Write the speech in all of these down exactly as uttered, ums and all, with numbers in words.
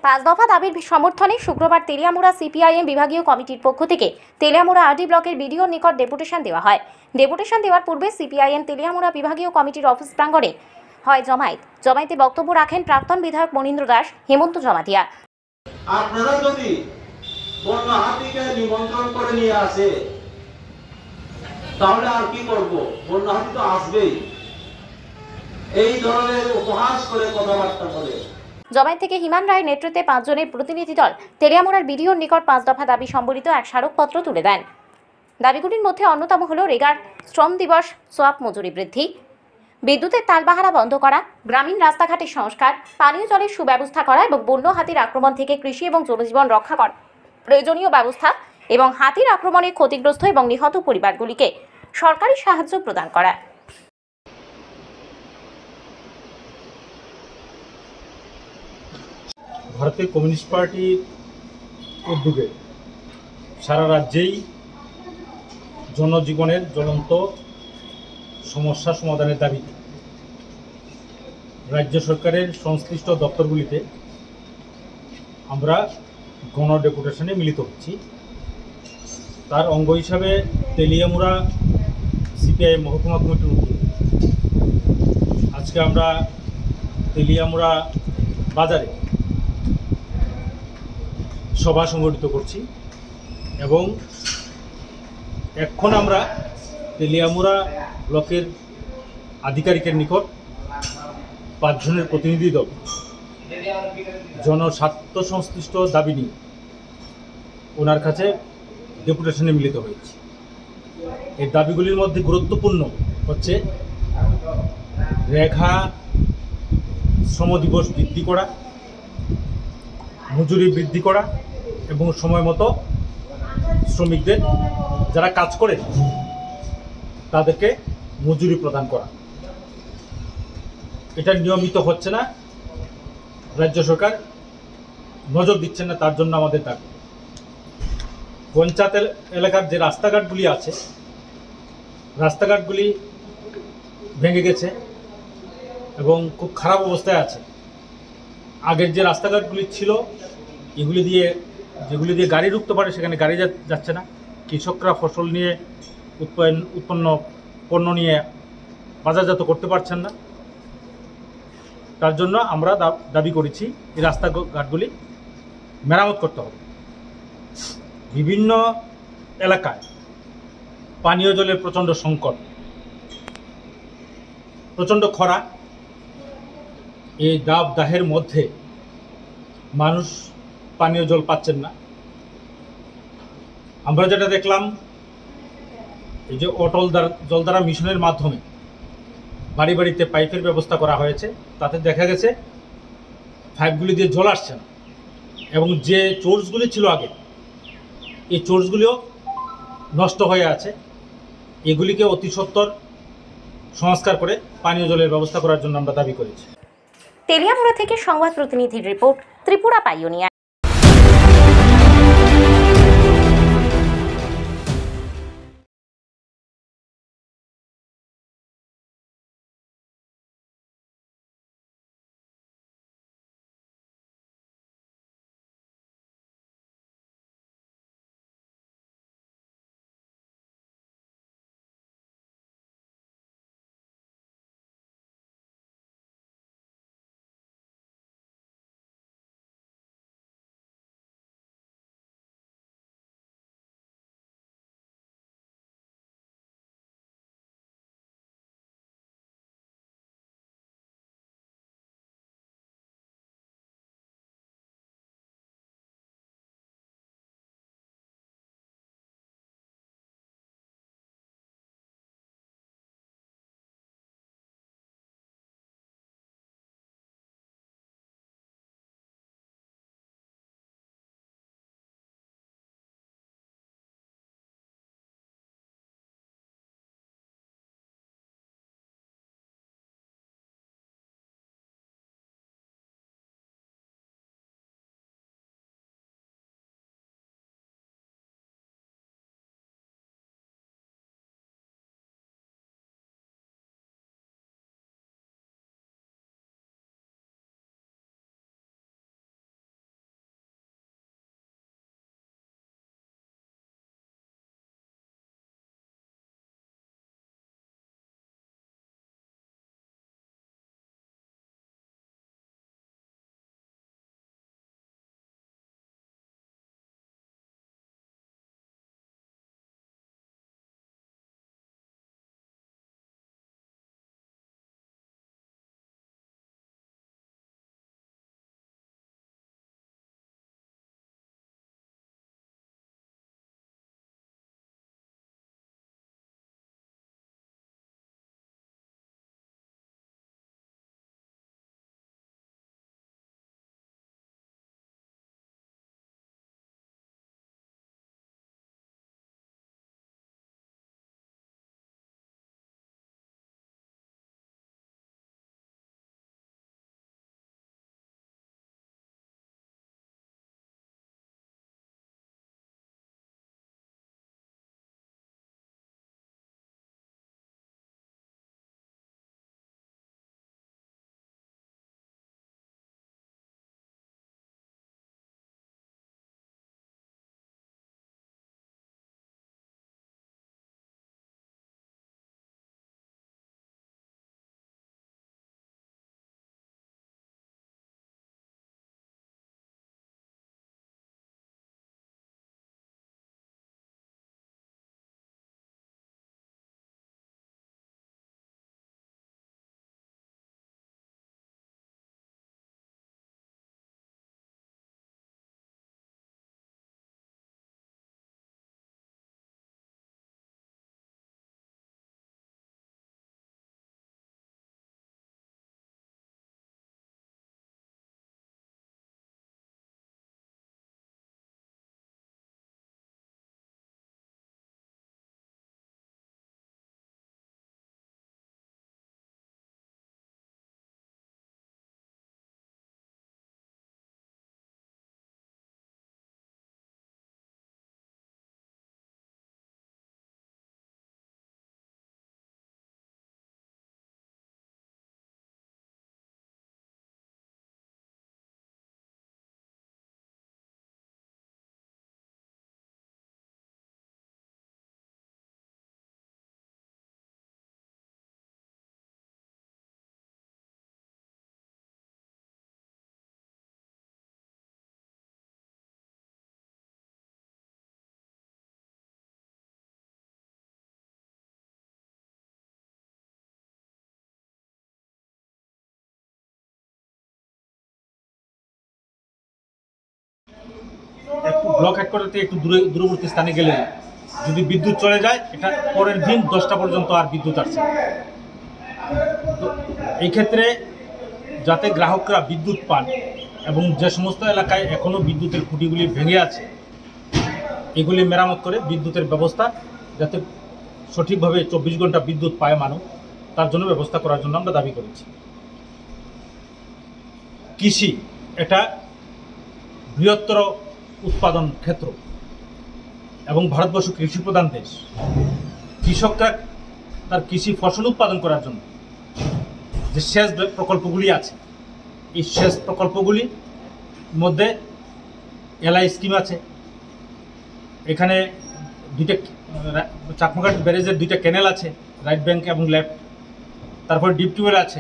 পাঁচ দফা দাবির সমর্থনে শুক্রবার তেলিয়ামুড়া সিপিআইএম বিভাগীয় কমিটির পক্ষ থেকে তেলিয়ামুড়া আরডি ব্লকের বিডিওর নিকট ডেপুটেশন দেওয়া হয়। ডেপুটেশন দেওয়ার পূর্বে সিপিআইএম তেলিয়ামুড়া বিভাগীয় কমিটির অফিস প্রাঙ্গণে হয় জমায়েত। জমায়েতে বক্তব্য রাখেন প্রাক্তন বিধায়ক মনীন্দ্র দাস, হেমন্ত জমাতিয়া। আপনারা যদি বন্য হাতিকে নিমন্ত্রণ করে নিয়ে আসে তাহলে আর কি করব? বন্য হাতি তো আসবেই। এই ধরনের উপহাস করে কথাবার্তা বলে। জমায়েত থেকে হিমান রায়ের নেতৃত্বে পাঁচজনের প্রতিনিধি দল তেলিয়ামুড়ার বিডিওর নিকট পাঁচ দফা দাবি সম্বলিত এক স্মারকপত্র তুলে দেন। দাবিগুলির মধ্যে অন্যতম হল রেগার শ্রম দিবস, সোয়াব মজুরি বৃদ্ধি, বিদ্যুতের তালবাহারা বন্ধ করা, গ্রামীণ রাস্তাঘাটের সংস্কার, পানীয় জলের সুব্যবস্থা করা এবং বন্য হাতির আক্রমণ থেকে কৃষি এবং জনজীবন রক্ষা করা প্রয়োজনীয় ব্যবস্থা এবং হাতির আক্রমণে ক্ষতিগ্রস্ত এবং নিহত পরিবারগুলিকে সরকারি সাহায্য প্রদান করা। ভারতীয় কমিউনিস্ট পার্টির উদ্যোগে সারা রাজ্যেই জনজীবনের জ্বলন্ত সমস্যা সমাধানের দাবিতে রাজ্য সরকারের সংশ্লিষ্ট দপ্তরগুলিতে আমরা গণ ডেপুটেশনে মিলিত হচ্ছি। তার অঙ্গ হিসাবে তেলিয়ামুড়া সিপিআইএম মহকুমা কমিটির উদ্যোগে আজকে আমরা তেলিয়ামুড়া বাজারে সভা সংগঠিত করছি এবং এখন আমরা তেলিয়ামুড়া ব্লকের আধিকারিকের নিকট পাঁচজনের প্রতিনিধি দল জনস্বার্থ সংশ্লিষ্ট দাবি নিয়ে ওনার কাছে ডেপুটেশনে মিলিত হয়েছে। এই দাবিগুলির মধ্যে গুরুত্বপূর্ণ হচ্ছে রেখা শ্রম দিবস বৃদ্ধি করা, মজুরি বৃদ্ধি করা এবং সময় মতো শ্রমিকদের যারা কাজ করে তাদেরকে মজুরি প্রদান করা। এটা নিয়মিত হচ্ছে না, রাজ্য সরকার নজর দিচ্ছেন না, তার জন্য আমাদের দাবি। পঞ্চায়েত এলাকার যে রাস্তাঘাটগুলি আছে, রাস্তাঘাটগুলি ভেঙে গেছে এবং খুব খারাপ অবস্থায় আছে। আগের যে রাস্তাঘাটগুলি ছিল এগুলি দিয়ে যেগুলি দিয়ে গাড়ি ঢুকতে পারে সেখানে গাড়ি যাচ্ছে না। কৃষকরা ফসল নিয়ে উৎপাদন উৎপন্ন পণ্য নিয়ে বাজারজাত করতে পারছেন না। তার জন্য আমরা দাবি করেছি এই রাস্তাঘাটগুলি মেরামত করতে হবে। বিভিন্ন এলাকায় পানীয় জলের প্রচণ্ড সংকট, প্রচণ্ড খরা, এই দাব দাহের মধ্যে মানুষ পানীয় জল পাচ্ছেন না। আমরা যেটা দেখলাম, এই যে অটল জলধারা মিশনের মাধ্যমে বাড়ি বাড়িতে পাইপের ব্যবস্থা করা হয়েছে, তাতে দেখা গেছে পাইপগুলি দিয়ে জল আসছে না এবং যে চোর্সগুলি ছিল আগে, এই চোর্সগুলিও নষ্ট হয়ে আছে। এগুলিকে অতি সত্বর সংস্কার করে পানীয় জলের ব্যবস্থা করার জন্য আমরা দাবি করেছি। তেলিয়ামুড়া থেকে সংবাদ প্রতিনিধির রিপোর্ট, ত্রিপুরা পাইওনিয়ার। একটু ব্লক হেডকোয়ার্টার থেকে একটু দূরে দূরবর্তী স্থানে গেলে যদি বিদ্যুৎ চলে যায়, এটা পরের দিন দশটা পর্যন্ত আর বিদ্যুৎ আসছে না। তো এই ক্ষেত্রে যাতে গ্রাহকরা বিদ্যুৎ পান এবং যে সমস্ত এলাকায় এখনও বিদ্যুতের খুঁটিগুলি ভেঙে আছে এগুলি মেরামত করে বিদ্যুতের ব্যবস্থা যাতে সঠিকভাবে চব্বিশ ঘন্টা বিদ্যুৎ পায় মানুষ, তার জন্য ব্যবস্থা করার জন্য আমরা দাবি করেছি। কৃষি এটা বৃহত্তর উৎপাদন ক্ষেত্র এবং ভারতবর্ষ কৃষি প্রধান দেশ। কৃষকরা তার কৃষি ফসল উৎপাদন করার জন্য যে সেচ প্রকল্পগুলি আছে, এই সেচ প্রকল্পগুলির মধ্যে এলআই স্কিম আছে, এখানে দুইটা চাকমাঘাট ব্যারেজের দুইটা ক্যানেল আছে, রাইট ব্যাঙ্ক এবং লেফট, তারপরে ডিপ টিউবওয়েল আছে।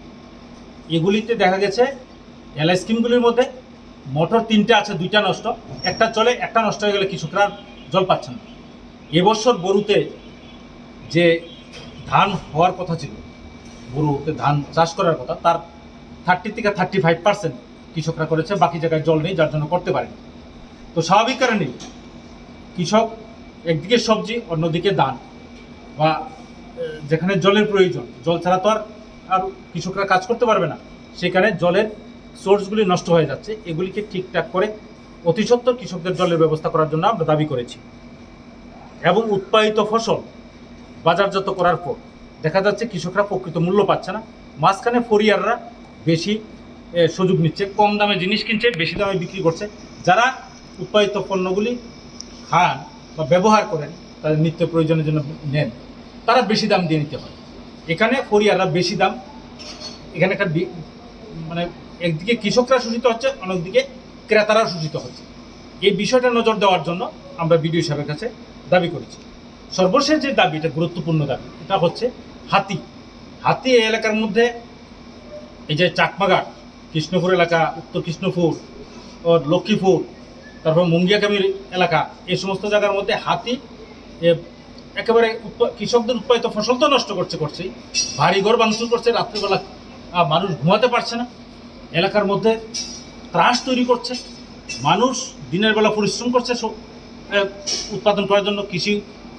এগুলিতে দেখা গেছে এলআই স্কিমগুলির মধ্যে মোটর তিনটে আছে, দুইটা নষ্ট, একটা চলে, একটা নষ্ট হয়ে গেলে কৃষকরা জল পাচ্ছে না। এবছর বরুতে যে ধান হওয়ার কথা ছিল, বরুতে ধান চাষ করার কথা, তার থার্টি থেকে থার্টি ফাইভ পার্সেন্ট কৃষকরা করেছে, বাকি জায়গায় জল নেই, যার জন্য করতে পারেনি। তো স্বাভাবিক কারণেই কৃষক একদিকে সবজি, অন্যদিকে ধান, বা যেখানে জলের প্রয়োজন, জল ছাড়া তো আর আর কৃষকরা কাজ করতে পারবে না, সেখানে জলের সোর্সগুলি নষ্ট হয়ে যাচ্ছে। এগুলিকে ঠিকঠাক করে অতি সত্বর কৃষকদের জলের ব্যবস্থা করার জন্য আমরা দাবি করেছি। এবং উৎপাদিত ফসল বাজারজাত করার পর দেখা যাচ্ছে কৃষকরা প্রকৃত মূল্য পাচ্ছে না, মাঝখানে ফরিয়াররা বেশি সুযোগ নিচ্ছে, কম দামে জিনিস কিনছে, বেশি দামে বিক্রি করছে। যারা উৎপাদিত পণ্যগুলি খান বা ব্যবহার করেন, তাদের নিত্য প্রয়োজনের জন্য নেন, তারা বেশি দাম দিয়ে নিতে হয়। এখানে ফরিয়াররা বেশি দাম, এখানে একটা মানে একদিকে কৃষকরা শোষিত হচ্ছে, অন্যদিকে ক্রেতারাও শোষিত হচ্ছে। এই বিষয়টা নজর দেওয়ার জন্য আমরা বিডিও সাহেবের কাছে দাবি করেছি। সর্বশেষ যে দাবি, এটা গুরুত্বপূর্ণ দাবি, এটা হচ্ছে হাতি। হাতি এই এলাকার মধ্যে, এই যে চাকমাঘাট, কৃষ্ণপুর এলাকা, উত্তর কৃষ্ণপুর ও লক্ষ্মীপুর, তারপর মুঙ্গিয়াকামির এলাকা, এই সমস্ত জায়গার মধ্যে হাতি একেবারে কৃষকদের উৎপাদিত ফসল তো নষ্ট করছে করছেই, বাড়িঘর ভাঙচুর করছে, রাত্রিবেলা মানুষ ঘুমাতে পারছে না, এলাকার মধ্যে ত্রাস তৈরি করছে। মানুষ দিনের বেলা পরিশ্রম করছে উৎপাদন করার জন্য, কৃষি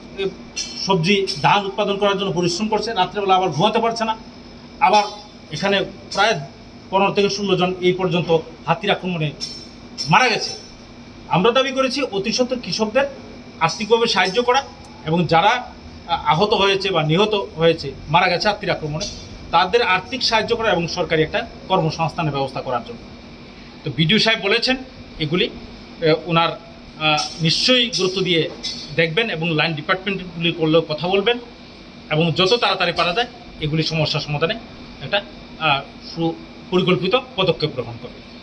সবজি ধান উৎপাদন করার জন্য পরিশ্রম করছে, রাত্রেবেলা আবার ঘুমাতে পারছে না। আবার এখানে প্রায় পনেরো থেকে ষোলো জন এই পর্যন্ত হাতির আক্রমণে মারা গেছে। আমরা দাবি করেছি অতি সত্বর কৃষকদের আর্থিকভাবে সাহায্য করা, এবং যারা আহত হয়েছে বা নিহত হয়েছে, মারা গেছে হাতির আক্রমণে, তাদের আর্থিক সাহায্য করা এবং সরকারি একটা কর্মসংস্থানের ব্যবস্থা করার জন্য। তো বিডিও সাহেব বলেছেন এগুলি ওনার নিশ্চয়ই গুরুত্ব দিয়ে দেখবেন এবং লাইন ডিপার্টমেন্টগুলি করলেও কথা বলবেন, এবং যত তাড়াতাড়ি পারা যায় এগুলি সমস্যা সমাধানে একটা সুপরিকল্পিত পদক্ষেপ গ্রহণ করবেন।